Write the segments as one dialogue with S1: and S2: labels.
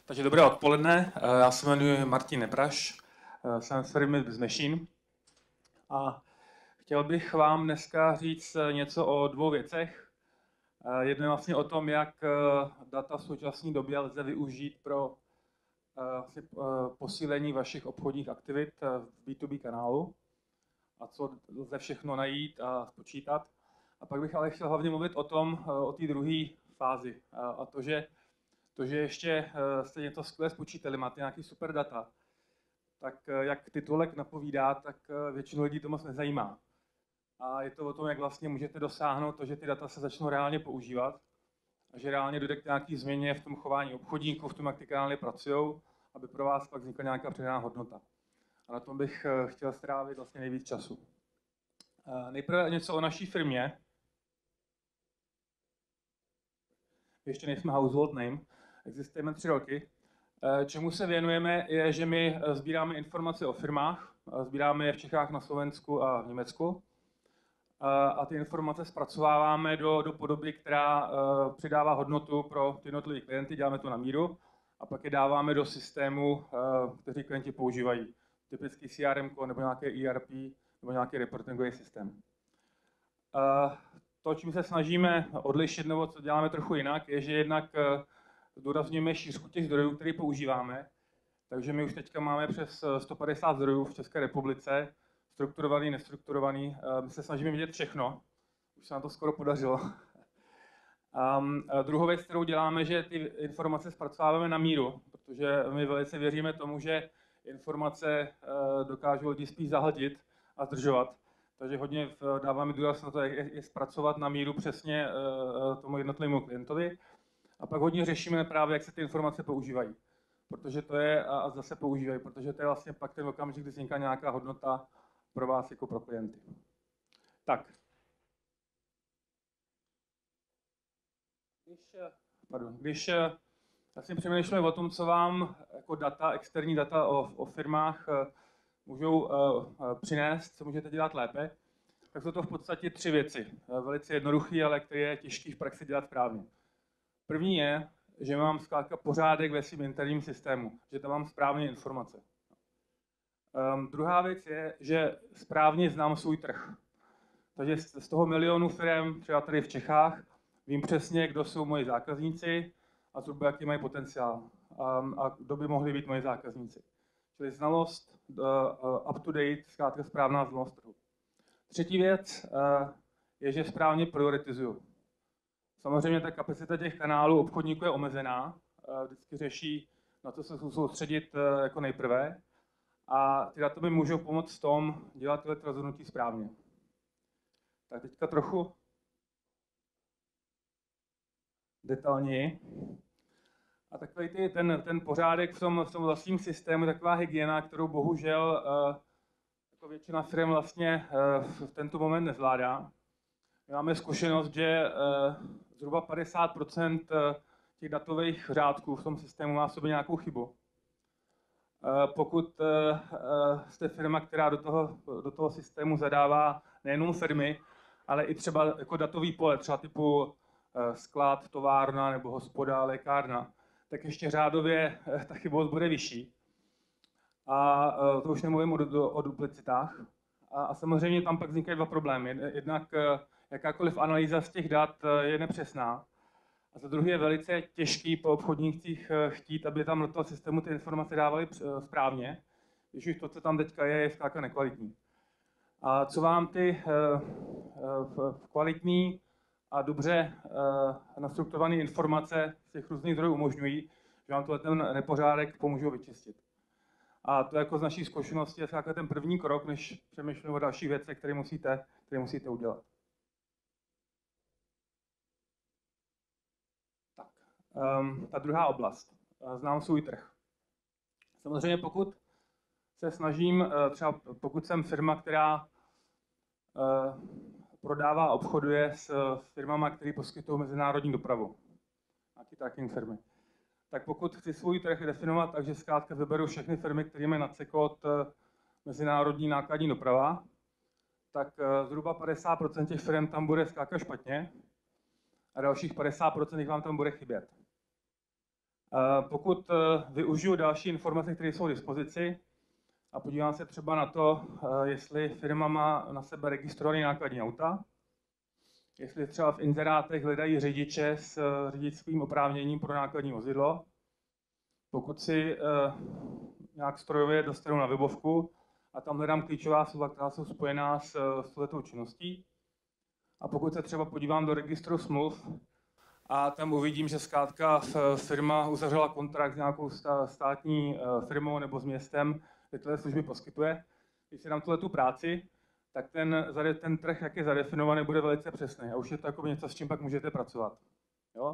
S1: Takže dobré odpoledne, já se jmenuji Martin Nepraš, jsem z firmy BizMachine a chtěl bych vám dneska říct něco o dvou věcech. Jedno je vlastně o tom, jak data v současné době lze využít pro posílení vašich obchodních aktivit v B2B kanálu a co lze všechno najít a spočítat. A pak bych ale chtěl hlavně mluvit o té druhé fázi a to, že ještě jste něco skvěle spočítali, máte nějaký super data, tak jak titulek napovídá, tak většinu lidí to moc nezajímá. A je to o tom, jak vlastně můžete dosáhnout to, že ty data se začnou reálně používat a že reálně dojde k nějaký změně v tom chování obchodníků, v tom, jak ty kanály pracují, aby pro vás pak vznikla nějaká přidaná hodnota. A na tom bych chtěl strávit vlastně nejvíc času. Nejprve něco o naší firmě. Ještě nejsme household name. Existujeme 3 roky. Čemu se věnujeme, je, že my sbíráme informace o firmách, sbíráme je v Čechách, na Slovensku a v Německu. A ty informace zpracováváme do podoby, která přidává hodnotu pro ty jednotlivé klienty, děláme to na míru a pak je dáváme do systému, kteří klienti používají. Typický CRM nebo nějaké ERP nebo nějaký reportingový systém. To, čím se snažíme odlišit nebo co děláme trochu jinak, je, že jednak zdůrazňujeme šířku těch zdrojů, které používáme. Takže my už teďka máme přes 150 zdrojů v České republice, strukturovaný, nestrukturovaný. My se snažíme vidět všechno. Už se nám to skoro podařilo. Druhou věc, kterou děláme, že ty informace zpracováváme na míru, protože my velice věříme tomu, že informace dokážou lidi spíš zahltit a zdržovat. Takže hodně dáváme důraz na to, jak je zpracovat na míru přesně tomu jednotlivému klientovi. A pak hodně řešíme právě, jak se ty informace používají. Protože to je, a zase používají, protože to je vlastně pak ten okamžik, kdy vzniká nějaká hodnota pro vás jako pro klienty. Tak. Když vlastně přemýšlíme o tom, co vám jako data, externí data o firmách můžou přinést, co můžete dělat lépe, tak jsou to v podstatě 3 věci. Velice jednoduché, ale které je těžké v praxi dělat správně. První je, že mám zkrátka pořádek ve svém interním systému, že tam mám správné informace. Druhá věc je, že správně znám svůj trh. Takže z toho milionu firm, třeba tady v Čechách, vím přesně, kdo jsou moji zákazníci a zhruba jaký mají potenciál a kdo by mohli být moji zákazníci. Čili znalost up to date, zkrátka správná znalost trhu. Třetí věc je, že správně prioritizuju. Samozřejmě ta kapacita těch kanálů obchodníků je omezená, vždycky řeší, na co se soustředit jako nejprve a ty data mi můžou pomoct v tom dělat tyhle rozhodnutí správně. Tak teďka trochu detailněji. A takový ten pořádek v tom vlastním systému je taková hygiena, kterou bohužel jako většina firm vlastně v tento moment nezvládá. My máme zkušenost, že zhruba 50% těch datových řádků v tom systému má v sobě nějakou chybu. Pokud jste firma, která do toho systému zadává nejenom firmy, ale i třeba jako datový pole, třeba typu sklad, továrna nebo hospoda, lékárna, tak ještě řádově ta chybovost bude vyšší. A to už nemluvím o duplicitách. A samozřejmě tam pak vznikají 2 problémy. Jednak jakákoliv analýza z těch dat je nepřesná. A za druhé je velice těžký po obchodnících chtít, aby tam do toho systému ty informace dávaly správně, když už to, co tam teďka je zkrátka nekvalitní. A co vám ty kvalitní a dobře nastrukturované informace z těch různých zdrojů umožňují, že vám ten nepořádek pomůžou vyčistit. A to jako z naší zkušenosti je zkrátka ten první krok, než přemýšlíme o dalších věcech, které musíte udělat. Ta druhá oblast. Znám svůj trh. Samozřejmě pokud se snažím, třeba pokud jsem firma, která prodává a obchoduje s firmama, které poskytují mezinárodní dopravu, nějaké tracking firmy, tak pokud chci svůj trh definovat, takže zkrátka vyberu všechny firmy, které mají nadsekot mezinárodní nákladní doprava, tak zhruba 50% těch firm tam bude zkrátka špatně a dalších 50% vám tam bude chybět. Pokud využiju další informace, které jsou k dispozici, a podívám se třeba na to, jestli firma má na sebe registrované nákladní auta, jestli třeba v inzerátech hledají řidiče s řidičským oprávněním pro nákladní vozidlo. Pokud si nějak strojově dostanu na webovku a tam hledám klíčová slova, která jsou spojená s touto činností. A pokud se třeba podívám do registru smluv a tam uvidím, že zkrátka firma uzavřela kontrakt s nějakou státní firmou nebo s městem, kde tyhle služby poskytuje, když si dám tu práci, tak ten trh, jak je zadefinovaný, bude velice přesný. A už je to jako něco, s čím pak můžete pracovat. Jo?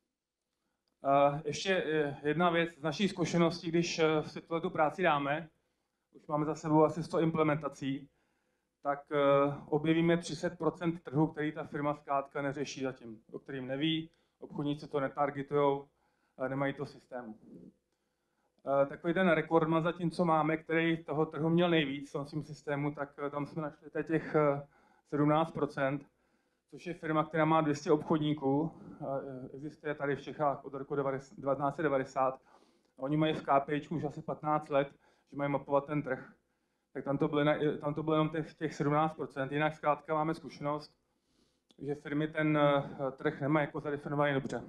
S1: Ještě jedna věc z naší zkušenosti, když si tu práci dáme, už máme za sebou asi 100 implementací, tak objevíme 30% trhu, který ta firma zkrátka neřeší zatím, o kterým neví, obchodníci to netargetujou, nemají to v systému. Takový ten rekordman zatím, co máme, který toho trhu měl nejvíc v tom svým systému, tak tam jsme našli těch 17%, což je firma, která má 200 obchodníků, existuje tady v Čechách od roku 1990. A oni mají v KPIčku už asi 15 let, že mají mapovat ten trh. Tak tam to bylo jenom těch 17%. Jinak zkrátka máme zkušenost, že firmy ten trh nemají jako zadefinovaný dobře.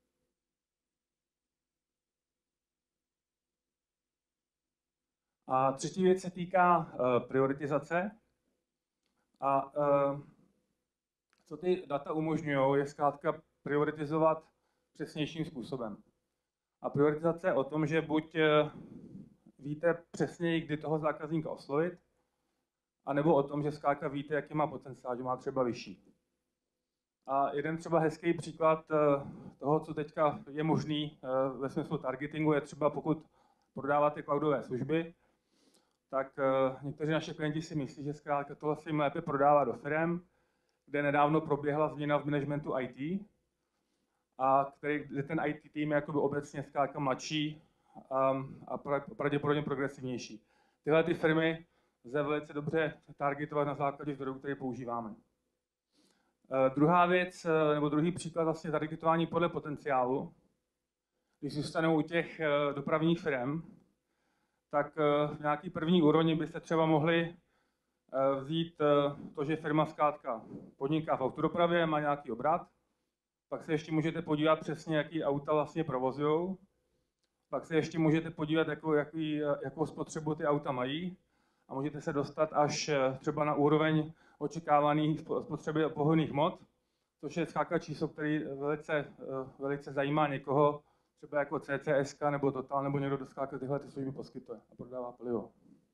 S1: A třetí věc se týká prioritizace. A co ty data umožňují, je zkrátka prioritizovat přesnějším způsobem. A prioritizace je o tom, že buď víte přesněji, kdy toho zákazníka oslovit, anebo o tom, že zkrátka víte, jaký má potenciál, že má třeba vyšší. A jeden třeba hezký příklad toho, co teďka je možný ve smyslu targetingu, je třeba pokud prodáváte cloudové služby, tak někteří naši klienti si myslí, že zkrátka tohle se jim lépe prodává do firem, kde nedávno proběhla změna v managementu IT, a kde ten IT tým je jakoby obecně zkrátka mladší a pravděpodobně progresivnější. Tyhle ty firmy lze velice dobře targetovat na základě zdrojů, které používáme. Druhá věc, nebo druhý příklad vlastně targetování podle potenciálu. Když zůstanou u těch dopravních firm, tak v nějaký první úrovni byste třeba mohli vzít to, že firma zkrátka podniká v autodopravě, má nějaký obrat, pak se ještě můžete podívat přesně, jaký auta vlastně provozují, pak se ještě můžete podívat, jakou spotřebu ty auta mají a můžete se dostat až třeba na úroveň očekávaných spotřeby pohonných hmot, což je zkrátka číslo, který velice zajímá někoho, třeba jako CCS nebo Total, nebo někdo, kdo zkrátka tyhle ty služby poskytuje a prodává palivo.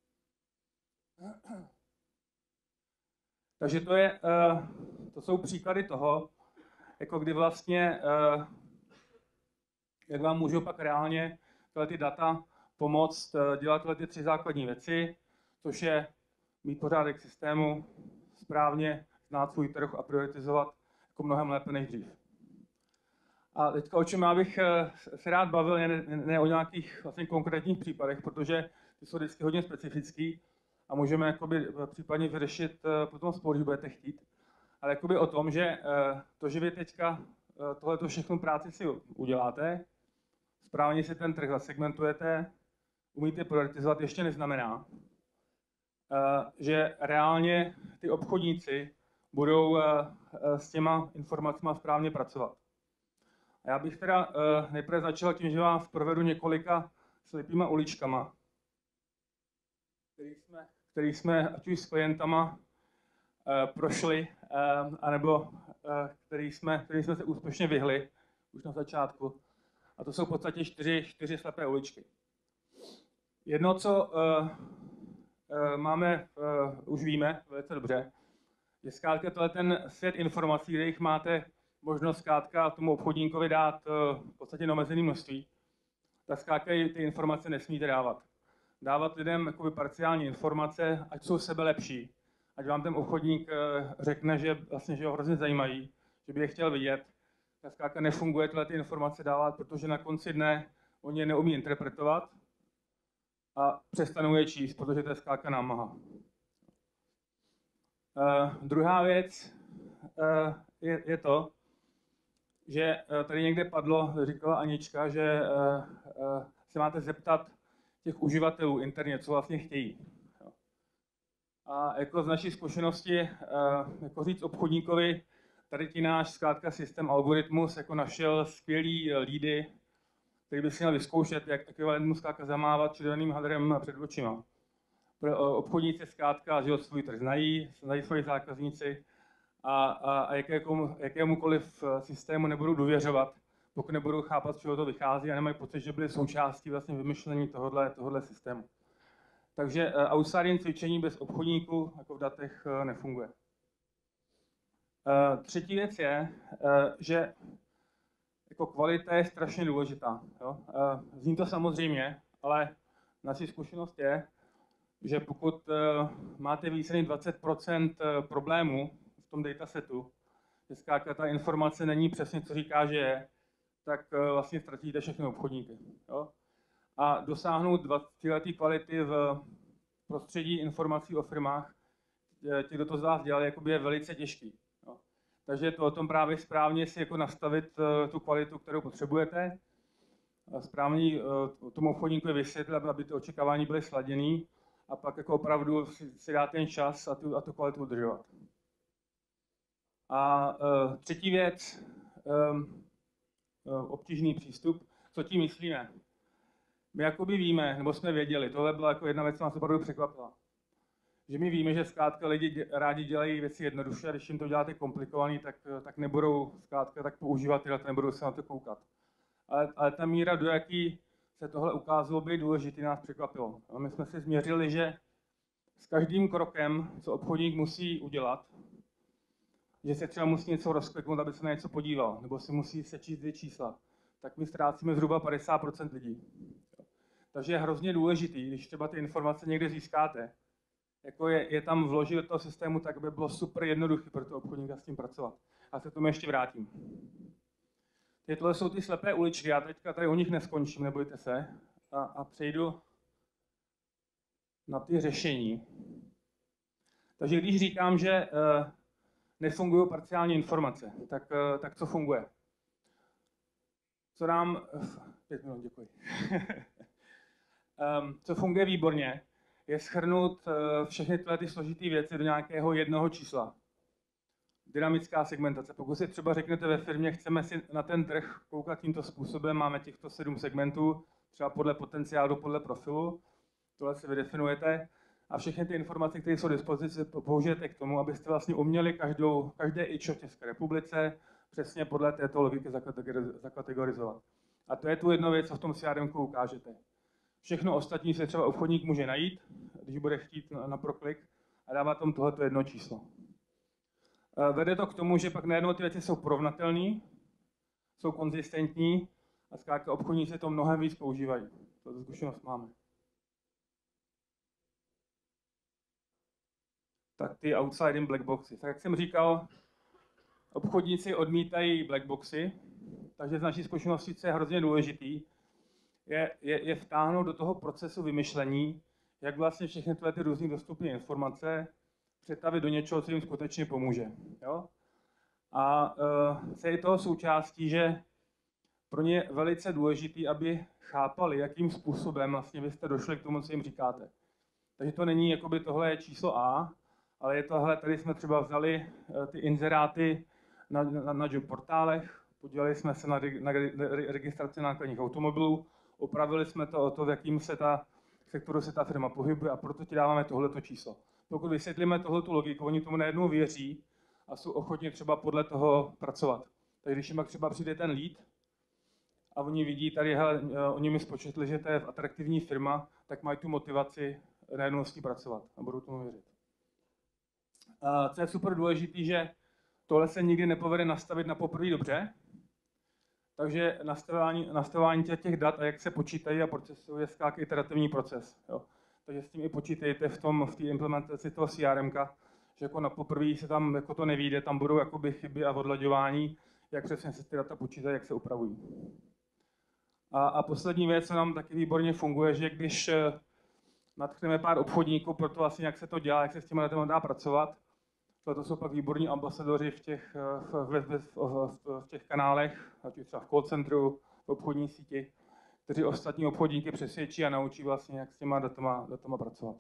S1: Takže to jsou příklady toho, jako kdy vlastně, jak vám můžou pak reálně tyhle ty data pomoct dělat tyhle ty 3 základní věci, což je mít pořádek systému, správně znát svůj trh a prioritizovat jako mnohem lépe než dřív. A teďka o čem já bych se rád bavil, ne o nějakých vlastně konkrétních případech, protože ty jsou vždycky hodně specifický a můžeme jakoby případně vyřešit potom spolu, když budete chtít. Ale jakoby o tom, že to, že vy teďka tohleto všechno práci si uděláte, správně si ten trh zasegmentujete, umíte prioritizovat, ještě neznamená, že reálně ty obchodníci budou s těma informacemi správně pracovat. A já bych teda nejprve začal tím, že vás provedu několika slepýma uličkama, který jsme ať už s klientama prošli, anebo který jsme se úspěšně vyhli už na začátku. A to jsou v podstatě 4 slepé uličky. Jedno, co máme, už víme velice dobře, je zkrátka tohle ten svět informací, kde jich máte možnost zkrátka tomu obchodníkovi dát v podstatě neomezené množství, tak zkrátka ty informace nesmíte dávat. Dávat lidem jakoby parciální informace, ať jsou sebe lepší, ať vám ten obchodník řekne, že vlastně že ho hrozně zajímají, že by je chtěl vidět, tak zkrátka nefunguje tyhle ty informace dávat, protože na konci dne oni je neumí interpretovat a přestanou je číst, protože to je zkrátka námaha. Druhá věc je to, že tady někde padlo, říkala Anička, že se máte zeptat těch uživatelů interně, co vlastně chtějí. A jako z naší zkušenosti, jako říct obchodníkovi, tady ti náš zkrátka systém algoritmus jako našel skvělý lídy, který by si měl vyzkoušet, jak ekvivalentmu zkrátka zamávat červeným hadrem před očima. Obchodníci zkrátka svůj trh znají svoji zákazníci a jakémukoliv systému nebudou důvěřovat, pokud nebudou chápat, z čeho to vychází a nemají pocit, že byli součástí vlastně vymyšlení tohohle systému. Takže outside cvičení bez obchodníků jako v datech nefunguje. Třetí věc je, že jako kvalita je strašně důležitá. Jo? Zní to samozřejmě, ale naší zkušenost je, že pokud máte více než 20% problémů v tom datasetu, že zkrátka ta informace není přesně, co říká, že je, tak vlastně ztratíte všechny obchodníky. Jo? A dosáhnout této kvality v prostředí informací o firmách, ti, kdo to z vás dělali, je velice těžký. Jo? Takže to o tom právě správně si jako nastavit tu kvalitu, kterou potřebujete. Správně tomu obchodníkovi vysvětlit, aby ty očekávání byly sladěný a pak jako opravdu si dát ten čas a tu kvalitu udržovat. A třetí věc, obtížný přístup, co tím myslíme. My jakoby víme, nebo jsme věděli, tohle byla jako jedna věc, co nás opravdu překvapila. Že my víme, že zkrátka lidi rádi dělají věci jednoduše, a když jim to děláte komplikovaný, tak nebudou zkrátka tak používat tyhle, nebudou se na to koukat. Ale ta míra, do jaký se tohle ukázalo být důležitý, nás překvapilo. A my jsme si změřili, že s každým krokem, co obchodník musí udělat, že se třeba musí něco rozkliknout, aby se na něco podíval, nebo si musí sečíst 2 čísla, tak my ztrácíme zhruba 50% lidí. Takže je hrozně důležitý, když třeba ty informace někde získáte, jako je tam vložit do toho systému, tak by bylo super jednoduché pro toho obchodníka s tím pracovat. A se k tomu ještě vrátím. Tohle jsou ty slepé uličky, já teďka tady u nich neskončím, nebojte se, a přejdu na ty řešení. Takže když říkám, že nefungují parciální informace, tak co funguje? Co nám... 5 minut, děkuji. Co funguje výborně, je shrnout všechny ty složité věci do nějakého jednoho čísla. Dynamická segmentace. Pokud si třeba řeknete ve firmě, chceme si na ten trh koukat tímto způsobem, máme těchto 7 segmentů, třeba podle potenciálu, podle profilu, tohle si vydefinujete a všechny ty informace, které jsou k dispozici, použijete k tomu, abyste vlastně uměli každé ičo v České republice přesně podle této logiky zakategorizovat. A to je tu jedna věc, co v tom CRM ukážete. Všechno ostatní se třeba obchodník může najít, když bude chtít na proklik a dává tam tohleto jedno číslo. Vede to k tomu, že pak najednou ty věci jsou porovnatelné, jsou konzistentní a zkrátka obchodníci to mnohem víc používají. Tuto zkušenost máme. Tak ty outside black boxy. Tak jak jsem říkal, obchodníci odmítají black boxy, takže z naší zkušenosti, co je hrozně důležitý, je vtáhnout do toho procesu vymyšlení, jak vlastně všechny ty různé dostupné informace přetavit do něčeho, co jim skutečně pomůže. Jo? A co je toho součástí, že pro ně je velice důležitý, aby chápali, jakým způsobem vlastně vy jste došli k tomu, co jim říkáte. Takže to není, jakoby tohle je číslo A, ale je tohle, tady jsme třeba vzali ty inzeráty na job portálech, podívali jsme se na registraci nákladních automobilů, opravili jsme to o to, v jakým sektoru se ta firma pohybuje a proto ti dáváme tohleto číslo. Pokud vysvětlíme tohletu logiku, oni tomu najednou věří a jsou ochotni třeba podle toho pracovat. Takže když jim pak třeba přijde ten lead a oni vidí tady, hele, oni mi spočetli, že to je atraktivní firma, tak mají tu motivaci najednou s ní pracovat a budou tomu věřit. Co je super důležitý, že tohle se nikdy nepovede nastavit na poprvé dobře, takže nastavování těch dat a jak se počítají a procesují je zkrátka iterativní proces. Jo. Takže s tím i počítejte v té implementaci toho CRMka, že jako na poprvé se tam jako to nevyjde, tam budou jakoby chyby a odlaďování, jak přesně se ty data počítají, jak se upravují. A poslední věc, co nám taky výborně funguje, že když natchneme pár obchodníků pro to vlastně, jak se to dělá, jak se s těmi datami dá pracovat, To jsou pak výborní ambasadoři v těch kanálech, ať už třeba v call centru, v obchodní síti, kteří ostatní obchodníky přesvědčí a naučí vlastně, jak s těma datama pracovat.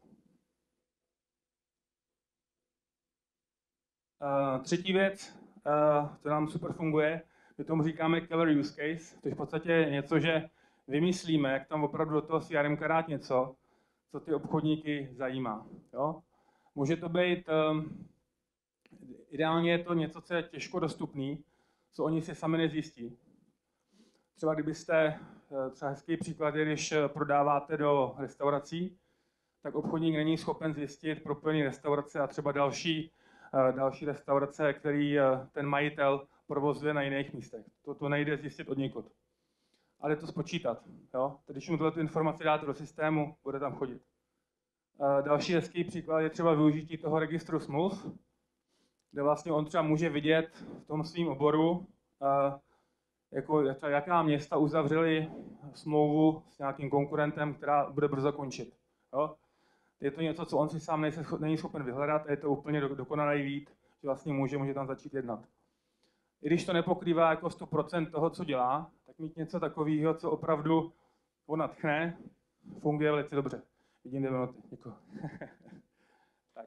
S1: Třetí věc, co nám super funguje, my tomu říkáme killer use case, to je v podstatě něco, že vymyslíme, jak tam opravdu do toho CRM dát něco, co ty obchodníky zajímá. Jo? Může to být, ideálně je to něco, co je těžko dostupný, co oni si sami nezjistí. Třeba kdybyste, třeba hezký příklad je, když prodáváte do restaurací, tak obchodník není schopen zjistit propojený restaurace a třeba další restaurace, který ten majitel provozuje na jiných místech. To nejde zjistit od nikud. Ale to spočítat. Jo? Když mu tu informaci dáte do systému, bude tam chodit. Další hezký příklad je třeba využití toho registru smluv, kde vlastně on třeba může vidět v tom svém oboru, jako jaká města uzavřely smlouvu s nějakým konkurentem, která bude brzo končit. Jo? Je to něco, co on si sám není schopen vyhledat a je to úplně dokonalý lead, že vlastně může tam začít jednat. I když to nepokrývá jako 100% toho, co dělá, tak mít něco takového, co opravdu ho nadchne, funguje velice dobře. Vidím 2 minuty, děkuji. Tak.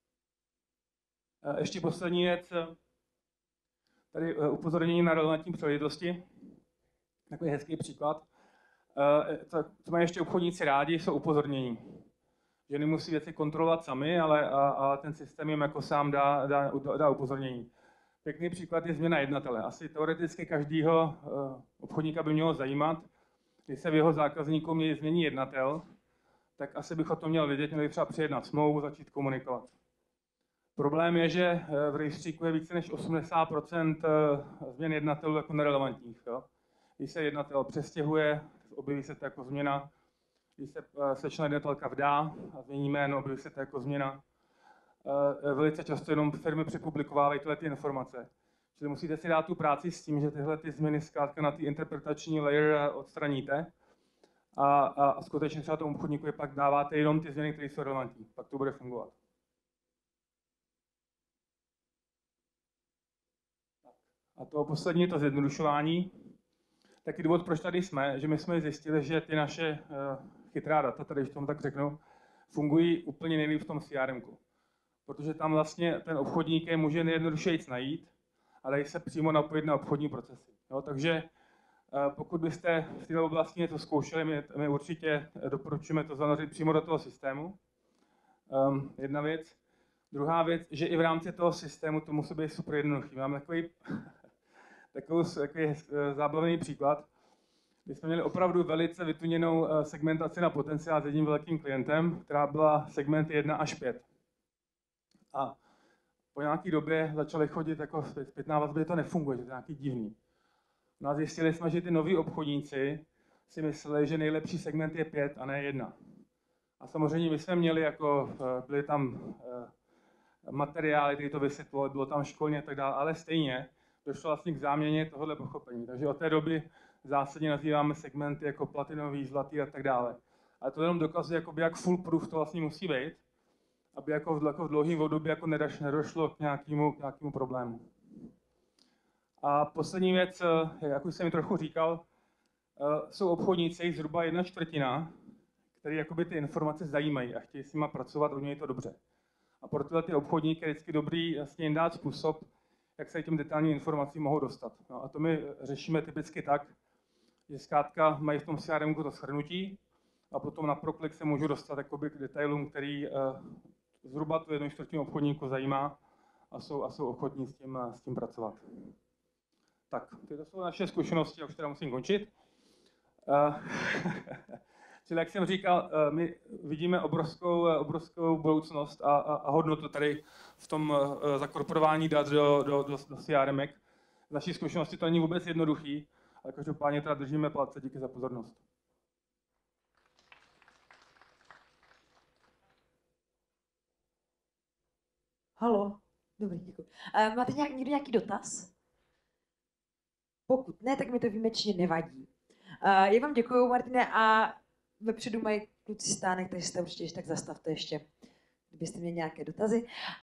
S1: Ještě poslední věc. Tady upozornění na relevantní příležitosti. Takový hezký příklad. Co mají ještě obchodníci rádi, jsou upozornění. Že nemusí věci kontrolovat sami, ale ten systém jim jako sám dá upozornění. Pěkný příklad je změna jednatele. Asi teoreticky každého obchodníka by mělo zajímat, když se v jeho zákazníku změní jednatel, tak asi bych o tom měl vědět, měl třeba přijednat smlouvu, začít komunikovat. Problém je, že v rejstříku je více než 80% změn jednatelů jako nerelevantních. Jo? Když se jednatel přestěhuje, objeví se to jako změna. Když se slečna jednatelka vdá a změní jméno, objeví se to jako změna. Velice často jenom firmy přepublikovávají tyhle informace. Čili musíte si dát tu práci s tím, že tyhle změny zkrátka na ty interpretační layer odstraníte a skutečně třeba tomu obchodníkovi pak dáváte jenom ty změny, které jsou relevantní. Pak to bude fungovat. A to poslední je to zjednodušování. Taky důvod, proč tady jsme, že my jsme zjistili, že ty naše chytrá data, tady když tomu tak řeknu, fungují úplně nejlíp v tom CRM-ku. Protože tam vlastně ten obchodník je může nejjednodušeji najít, ale dají se přímo napojit na obchodní procesy. Jo, takže pokud byste v této oblasti něco zkoušeli, my určitě doporučujeme to zanořit přímo do toho systému. Jedna věc. Druhá věc, že i v rámci toho systému to musí být super jednoduchý. Mám takový zábavný příklad, kdy jsme měli opravdu velice vytuněnou segmentaci na potenciál s jedním velkým klientem, která byla segment 1 až 5. A po nějaké době začaly chodit jako zpětná vazba, že to nefunguje, že to je nějaký divný. No a zjistili jsme, že ty noví obchodníci si mysleli, že nejlepší segment je 5 a ne 1. A samozřejmě my jsme měli jako, byly tam materiály, které to vysvětlovali, bylo tam školně a tak dále, ale stejně došlo vlastně k záměně tohohle pochopení. Takže od té doby zásadně nazýváme segmenty jako platinový, zlatý a tak dále. Ale to jenom dokazuje, jak foolproof to vlastně musí být, aby jako v dlouhém období jako nedošlo k nějakému problému. A poslední věc, jak už jsem mi trochu říkal, jsou obchodníci, zhruba 1/4, který jakoby ty informace zajímají a chtějí s nimi pracovat, umějí to dobře. A pro tyhle ty obchodníky je vždycky dobrý jasně jim dát způsob, jak se těm detailním informacím mohou dostat. No a to my řešíme typicky tak, že zkrátka mají v tom CRM to shrnutí a potom na proklik se můžu dostat jakoby k detailům, který zhruba tu 1/4 obchodníku zajímá a jsou ochotní s tím pracovat. Tak, to jsou naše zkušenosti, já už teda musím končit. Čili jak jsem říkal, my vidíme obrovskou budoucnost a hodnotu tady v tom zakorporování dat do CRMek. Z naší zkušenosti to není vůbec jednoduchý, ale každopádně teda držíme palce, díky za pozornost.
S2: Halo, dobrý, děkuji. Máte někdo nějaký dotaz? Pokud ne, tak mi to výjimečně nevadí. Já vám děkuji, Martine, a vepředu mají kluci stánek, takže se určitě tak zastavte ještě, kdybyste měli nějaké dotazy.